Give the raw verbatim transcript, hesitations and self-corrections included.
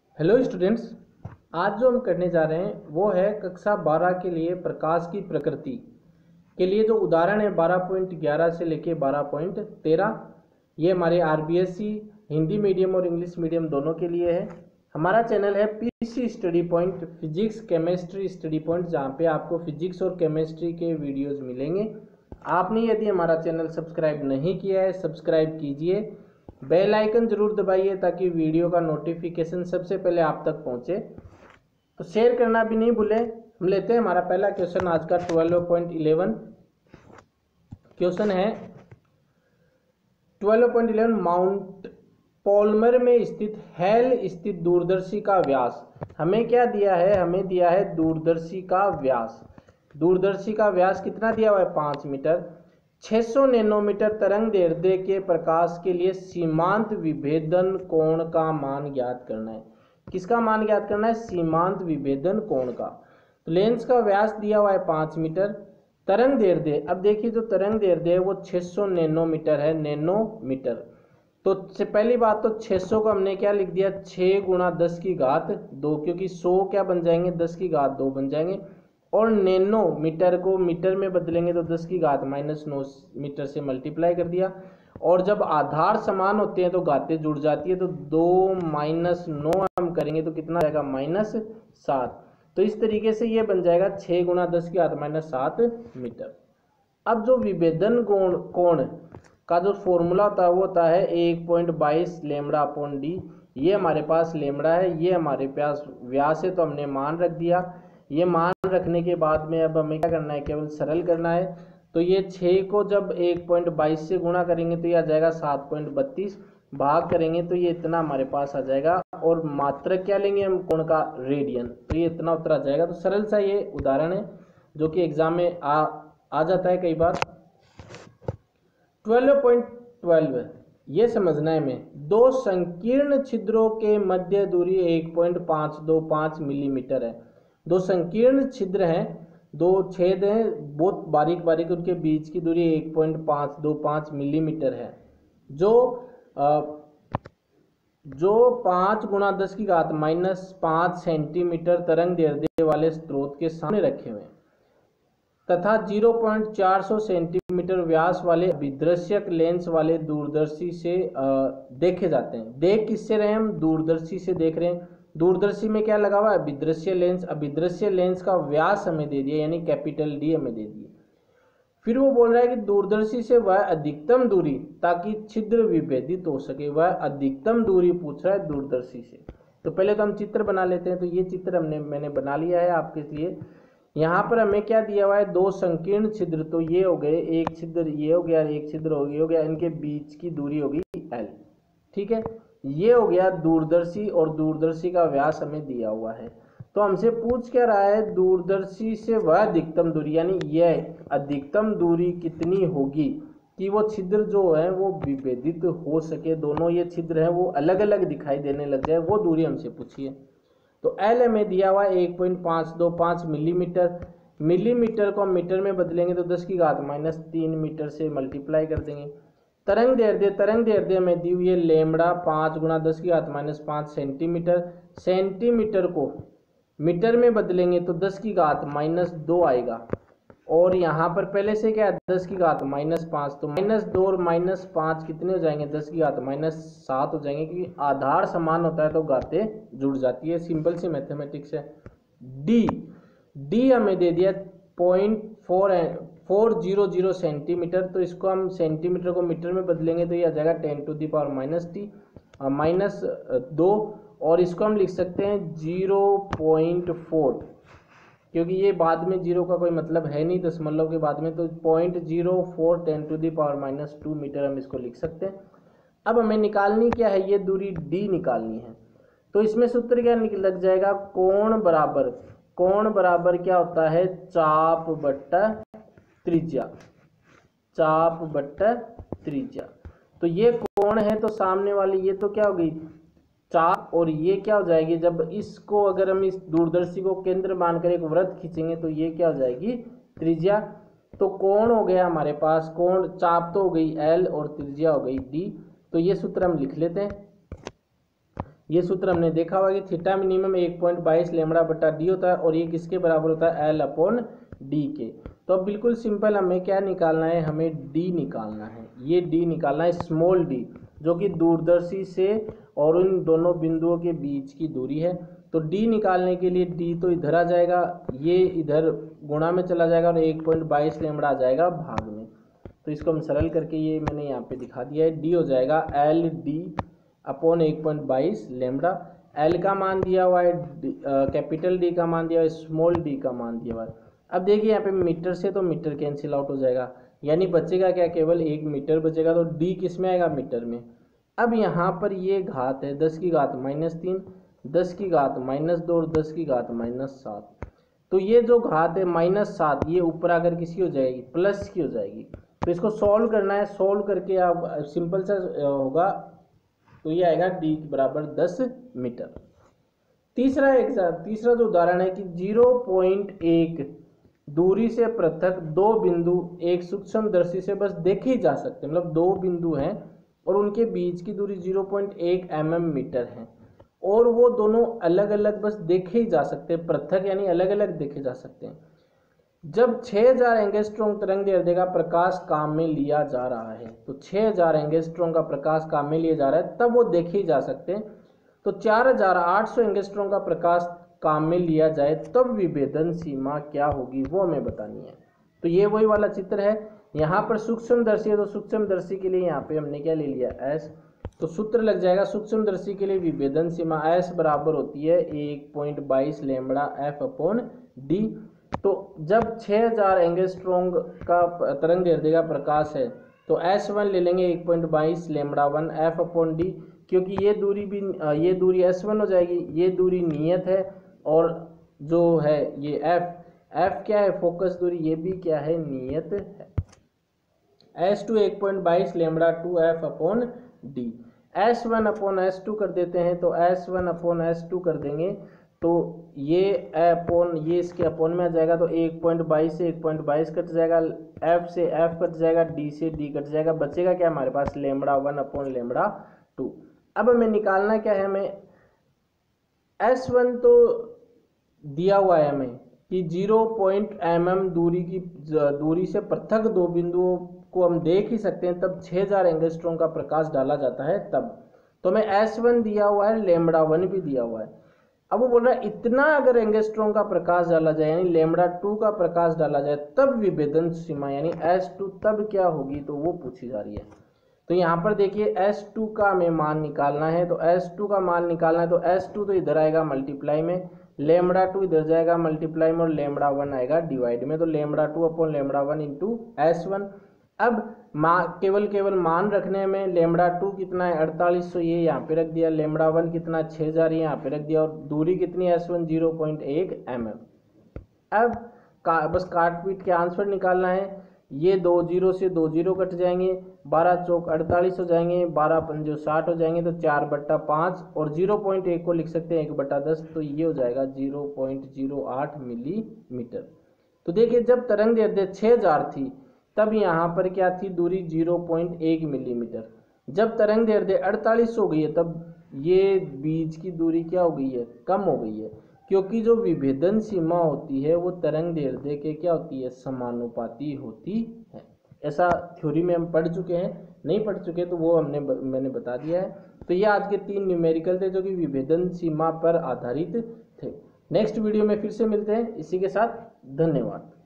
Hello students, आज जो हम करने जा रहे हैं वो है कक्षा बारह के लिए प्रकाश की प्रकृति के लिए जो उदाहरण है बारह पॉइंट ग्यारह से लेके बारह पॉइंट तेरह। ये हमारे आरबीएससी हिंदी मीडियम और इंग्लिश मीडियम दोनों के लिए है। हमारा चैनल है PC study point physics chemistry study point, जहाँ पे आपको फिजिक्स और केमिस्ट्री के वीडियोज़ मिलेंगे। आपने यदि हमारा चैनल सब्सक्राइब नहीं किया है, सब्सक्राइब कीजिए, बेल आइकन जरूर दबाइए ताकि वीडियो का नोटिफिकेशन सबसे पहले आप तक पहुंचे। तो शेयर करना भी नहीं भूलें। हम लेते हैं हमारा पहला क्वेश्चन आज का ट्वेल्व पॉइंट इलेवन क्वेश्चन है। Twelve point eleven mount Palomar में स्थित हेल स्थित दूरदर्शी का व्यास। हमें क्या दिया है? हमें दिया है दूरदर्शी का व्यास। दूरदर्शी का व्यास कितना दिया हुआ है? पाँच मीटर। छह सौ नैनोमीटर तरंग दैर्ध्य के प्रकाश के लिए सीमांत विभेदन कोण का मान ज्ञात करना है। किसका मान ज्ञात करना है? सीमांत विभेदन कोण का। तो लेंस का व्यास दिया हुआ है पाँच मीटर, तरंग दैर्ध्य, अब देखिए जो तरंग दैर्ध्य है वो छह सौ नैनोमीटर है, नैनोमीटर। तो से पहली बात तो छह सौ को हमने क्या लिख दिया? छः गुणा दस की घात दो, क्योंकि सौ क्या बन जाएंगे? दस की घात दो बन जाएंगे। और नैनो मीटर को मीटर में बदलेंगे तो दस की घात माइनस नौ मीटर से मल्टीप्लाई कर दिया। और जब आधार समान होते हैं तो घातें जुड़ जाती है, तो दो माइनस नौ हम करेंगे तो कितना आएगा? माइनस सात। तो इस तरीके से ये बन जाएगा छः गुणा दस की घात माइनस सात मीटर। अब जो विभेदन कोण कोण का जो फॉर्मूला होता है वो होता है एक पॉइंट बाईस लेमड़ा अपॉन डी। ये हमारे पास लेमड़ा है, ये हमारे पास व्यास है, तो हमने मान रख दिया। ये मान रखने के बाद में अब हमें क्या करना है? केवल सरल करना है। तो ये छः को जब एक पॉइंट बाईस से गुणा करेंगे तो ये आ जाएगा सात पॉइंट बत्तीस, भाग करेंगे तो ये इतना हमारे पास आ जाएगा। और मात्रक क्या लेंगे हम? कोण का रेडियन, तो ये इतना उत्तर आ जाएगा। तो सरल सा ये उदाहरण है जो कि एग्जाम में आ आ जाता है कई बार। ट्वेल्व पॉइंट ट्वेल्व ये समझना है हमें। दो संकीर्ण छिद्रों के मध्य दूरी एक पॉइंट पाँच दो पाँच मिलीमीटर है। दो संकीर्ण छिद्र हैं, दो छेद हैं बहुत बारीक बारीक, उनके बीच की दूरी एक पॉइंट पाँच दो पाँच मिलीमीटर है। जो आ, जो पाँच गुणा दस की घात माइनस पाँच सेंटीमीटर तरंग दैर्ध्य वाले स्रोत के सामने रखे हुए तथा जीरो पॉइंट चार सौ सेंटीमीटर व्यास वाले अभिदृश्यक लेंस वाले दूरदर्शी से आ, देखे जाते हैं। देख किससे रहे हम? दूरदर्शी से देख रहे हैं। दूरदर्शी में क्या लगा हुआ है? अभिदृश्य लेंस। अभिदृश्य लेंस का व्यास हमें दे दिया, यानी कैपिटल डी हमें दे दिया। फिर वो बोल रहा है कि दूरदर्शी से वह अधिकतम दूरी ताकि छिद्र विभेदित हो सके, वह अधिकतम दूरी पूछ रहा है दूरदर्शी से। तो पहले तो हम चित्र बना लेते हैं। तो ये चित्र हमने मैंने बना लिया है आपके लिए। यहाँ पर हमें क्या दिया हुआ है? दो संकीर्ण छिद्र, तो ये हो गए, एक छिद्र ये हो गया, एक छिद्र हो गया हो गया इनके बीच की दूरी होगी एल। ठीक है, ये हो गया दूरदर्शी, और दूरदर्शी का व्यास हमें दिया हुआ है। तो हमसे पूछ क्या रहा है? दूरदर्शी से वह अधिकतम दूरी, यानी यह अधिकतम दूरी कितनी होगी कि वो छिद्र जो है वो विभेदित हो सके, दोनों ये छिद्र हैं वो अलग अलग दिखाई देने लग जाए, वो दूरी हमसे पूछिए। तो एल हमें दिया हुआ है एक पॉइंट पाँच दो पाँच मिलीमीटर। मिलीमीटर को हम मीटर में बदलेंगे तो दस की घात माइनस तीन मीटर से मल्टीप्लाई कर देंगे। तरंग दैर्ध्य तरंग दैर्ध्य में दी हुई है लेमड़ा पाँच गुणा दस की घात माइनस पाँच सेंटीमीटर। सेंटीमीटर को मीटर में बदलेंगे तो दस की घात माइनस दो आएगा। और यहाँ पर पहले से क्या है? दस की घात माइनस पाँच, तो माइनस दो और माइनस पाँच कितने हो जाएंगे? दस की घात माइनस सात हो जाएंगे, क्योंकि आधार समान होता है तो घातें जुड़ जाती है। सिंपल सी मैथमेटिक्स है। डी डी हमें दे दिया point four four zero zero centimetre. तो इसको हम सेंटीमीटर को मीटर में बदलेंगे तो ये आ जाएगा ten to the power minus T minus दो। और इसको हम लिख सकते हैं जीरो पॉइंट फोर, क्योंकि ये बाद में जीरो का कोई मतलब है नहीं दशमलव के बाद में, तो point zero four ten to the power minus two metre हम इसको लिख सकते हैं। अब हमें निकालनी क्या है? ये दूरी डी निकालनी है। तो इसमें सूत्र क्या लग जाएगा? कोण बराबर कोण बराबर क्या होता है? चाप बट्टा त्रिज्या, चाप बट्टा त्रिज्या। तो ये कोण है तो सामने वाली ये तो क्या होगी? चाप, और ये क्या हो जाएगी? जब इसको अगर हम इस दूरदर्शी को केंद्र मानकर एक वृत्त खींचेंगे तो ये क्या हो जाएगी? त्रिज्या। तो कोण हो गया हमारे पास, कोण चाप तो हो गई एल और त्रिज्या हो गई डी। तो ये सूत्र हम लिख लेते हैं। ये सूत्र हमने देखा हुआ कि थीटा मिनिमम एक पॉइंट बाईस लेमड़ा बटा डी होता है और ये किसके बराबर होता है, एल अपॉन डी के। तो अब बिल्कुल सिंपल हमें क्या निकालना है, हमें डी निकालना है। ये डी निकालना है, स्मॉल डी, जो कि दूरदर्शी से और उन दोनों बिंदुओं के बीच की दूरी है। तो डी निकालने के लिए डी तो इधर आ जाएगा, ये इधर गुणा में चला जाएगा और एक पॉइंट बाईस लेमड़ा आ जाएगा भाग में। तो इसको हम सरल करके ये मैंने यहाँ पे दिखा दिया है, डी हो जाएगा एल डी अपॉन एक पॉइंट बाईस लेमड़ा। एल का मान दिया हुआ है, कैपिटल डी का मान दिया हुआ है, स्मॉल डी का मान दिया हुआ है। अब देखिए यहाँ पे मीटर से तो मीटर कैंसिल आउट हो जाएगा, यानी बचेगा क्या, केवल एक मीटर बचेगा। तो डी किस में आएगा, मीटर में। अब यहाँ पर ये घात है दस की घात माइनस तीन, दस की घात माइनस दो और दस की घात माइनस सात। तो ये जो घात है माइनस सात, ये ऊपर आकर किसकी हो जाएगी, प्लस की हो जाएगी। तो इसको सॉल्व करना है, सॉल्व करके आप सिंपल सा होगा, तो ये आएगा डी बराबर दस मीटर। तीसरा एग्जाम तीसरा जो उदाहरण है कि जीरो पॉइंट एक दूरी से पृथक दो बिंदु एक सूक्ष्मदर्शी से बस देखे ही जा सकते हैं, मतलब दो बिंदु हैं और उनके बीच की दूरी जीरो पॉइंट एक एम एम मीटर है और वो दोनों अलग अलग बस देखे ही जा सकते हैं, पृथक यानी अलग अलग देखे जा सकते हैं। जब छह हज़ार एंगस्ट्रॉम तरंग दैर्ध्य का प्रकाश काम में लिया जा रहा है, तो छह हज़ार एंगस्ट्रॉम का प्रकाश काम में लिया जा रहा है तब वो देखे ही जा सकते हैं। तो चार हज़ार आठ सौ एंगस्ट्रॉम का प्रकाश काम में लिया जाए तब विभेदन सीमा क्या होगी, वो हमें बतानी है। तो ये वही वाला चित्र है, यहाँ पर सूक्ष्मदर्शी है तो सूक्ष्मदर्शी के लिए यहाँ पे हमने क्या ले लिया, एस। तो सूत्र लग जाएगा सूक्ष्मदर्शी के लिए विभेदन सीमा एस बराबर होती है एक पॉइंट बाईस लेमड़ा एफ अपॉन डी। तो जब छह हज़ार एंगस्ट्रॉम का तरंग दैर्ध्य का प्रकाश है तो एस वन ले लेंगे एक पॉइंट बाईस lambda one F upon D, क्योंकि ये दूरी भी ये दूरी एस वन हो जाएगी, ये दूरी नियत है और जो है ये एफ एफ क्या है, फोकस दूरी, ये भी क्या है, नियत है। एस टू एक पॉइंट बाईस lambda two F upon D. S one upon S two कर देते हैं, तो S one upon S two कर देंगे तो ये अपॉन ये इसके अपॉन में आ जाएगा, तो एक पॉइंट बाईस से एक पॉइंट बाईस कट जाएगा, एफ से एफ कट जाएगा, डी से डी कट जाएगा, बचेगा क्या हमारे पास, lambda one upon lambda two. अब हमें निकालना क्या है, हमें एस वन तो दिया हुआ है हमें कि जीरो पॉइंट एम एम दूरी की दूरी से पृथक दो बिंदुओं को हम देख ही सकते हैं, तब छह हज़ार एंगस्ट्रॉम का प्रकाश डाला जाता है तब। तो हमें एस वन दिया हुआ है, लेमड़ा वन भी दिया हुआ है। अब वो बोल रहा है इतना अगर एंगस्ट्रॉम का प्रकाश डाला जाए यानी लेमड़ा टू का प्रकाश डाला जाए तब विभेदन सीमा यानी एस टू तब क्या होगी, तो वो पूछी जा रही है। तो यहाँ पर देखिए एस टू का हमें मान निकालना है, तो एस टू का मान निकालना है तो एस टू तो इधर आएगा मल्टीप्लाई में, लेमड़ा टू इधर जाएगा मल्टीप्लाई में और लेमड़ा वन आएगा डिवाइड में। तो lambda two upon lambda one into S one. अब मा केवल केवल मान रखने में लेमड़ा टू कितना है अड़तालीस सौ, ये यहाँ पे रख दिया, लेमड़ा वन कितना छः हज़ार यहाँ पे रख दिया और दूरी कितनी है एस वन जीरो पॉइंट एक एम एम। अब का बस काट पीट के आंसर निकालना है, ये दो जीरो से दो जीरो कट जाएंगे, बारह चौक अड़तालीस हो जाएंगे, बारह पंजो साठ हो जाएंगे, तो चार बट्टा पाँच और जीरो पॉइंट एक को लिख सकते हैं एक बट्टा दस, तो ये हो जाएगा जीरो पॉइंट जीरो आठ मिलीमीटर। तो देखिए जब तरंग दैर्ध्य छः हज़ार थी तब यहाँ पर क्या थी दूरी जीरो पॉइंट एक मिलीमीटर। जब तरंग दैर्ध्य अड़तालीस हो गई है तब ये बीच की दूरी क्या हो गई है, कम हो गई है, क्योंकि जो विभेदन सीमा होती है वो तरंग दैर्ध्य के क्या होती है, समानुपाती होती है। ऐसा थ्योरी में हम पढ़ चुके हैं, नहीं पढ़ चुके तो वो हमने मैंने बता दिया है। तो ये आज के तीन न्यूमेरिकल थे जो कि विभेदन सीमा पर आधारित थे। नेक्स्ट वीडियो में फिर से मिलते हैं, इसी के साथ धन्यवाद।